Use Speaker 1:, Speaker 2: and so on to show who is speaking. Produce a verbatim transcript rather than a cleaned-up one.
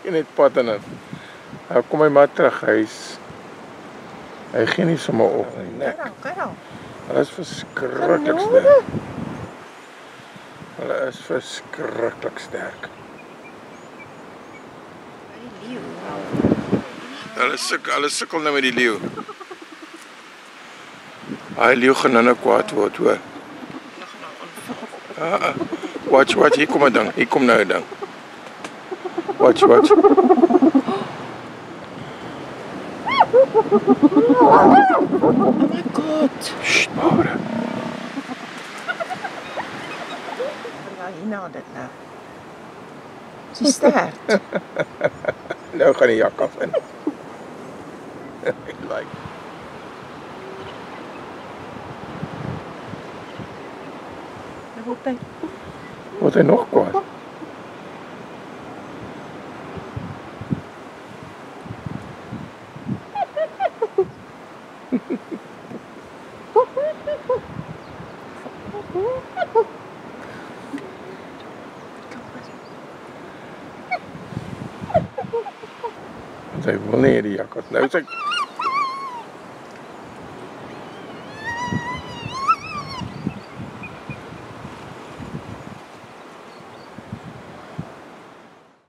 Speaker 1: sien net pad in het. Nou kom hy maar terug, hy is... Hy gee nie sommer op nie, nek. Hulle is verskriklik sterk. Hulle is verskriklik sterk. Hulle sukkel, hulle sukkel nou met die leeu. Hy leeu gaan nou kwaad word, hoor. Ah, watch, watch, hier kom 'n ding, hier kom nou 'n ding. Watch, watch.
Speaker 2: Oh my god.
Speaker 1: Sst, maar.
Speaker 2: Ja, Hyena dit nou. Sy stert.
Speaker 1: Nou gaan die jackal in. Ek like.
Speaker 2: Nou word hy.
Speaker 1: Word hy nog kwaad? Hy wil nie die jackal. Nou is hy